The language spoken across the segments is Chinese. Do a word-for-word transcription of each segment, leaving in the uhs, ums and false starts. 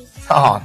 操！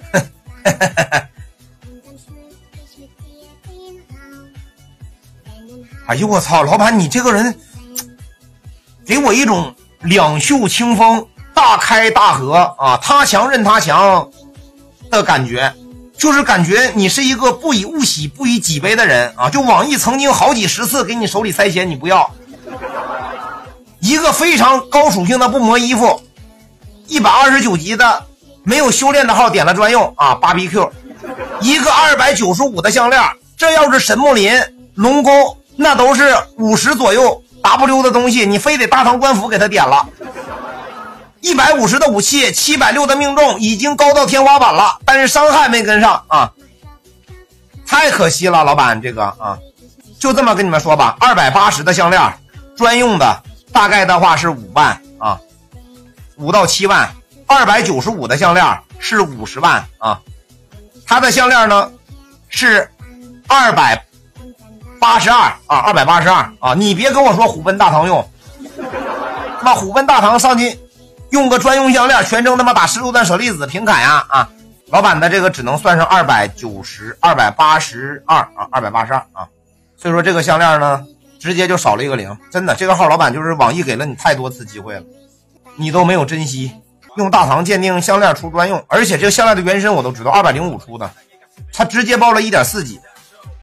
哎呦我操，老板你这个人给我一种两袖清风大开大合啊，他强任他强的感觉，就是感觉你是一个不以物喜不以己悲的人啊！就网易曾经好几十次给你手里塞钱你不要，一个非常高属性的不磨衣服，一百二十九级的没有修炼的号点了专用啊 八 B Q， 一个二百九十五的项链，这要是神木林龙宫那都是五十左右 W 的东西，你非得大唐官府给他点了。一百五十的武器，七百六的命中，已经高到天花板了，但是伤害没跟上啊，太可惜了，老板这个啊，就这么跟你们说吧，二百八十的项链专用的大概的话是五万啊，五到七万，二百九十五的项链是五十万啊，它的项链呢是二百八十二啊，二百八十二啊，你别跟我说虎贲大唐用，他妈虎贲大唐上去用个专用项链，全程他妈打十六段舍利子平砍呀啊！老板的这个只能算上二百九十、二百八十二啊，二百八十二啊，所以说这个项链呢，直接就少了一个零。真的，这个号老板就是网易给了你太多次机会了，你都没有珍惜。用大唐鉴定项链出专用，而且这个项链的原身我都知道，二百零五出的，他直接报了 一点四 级。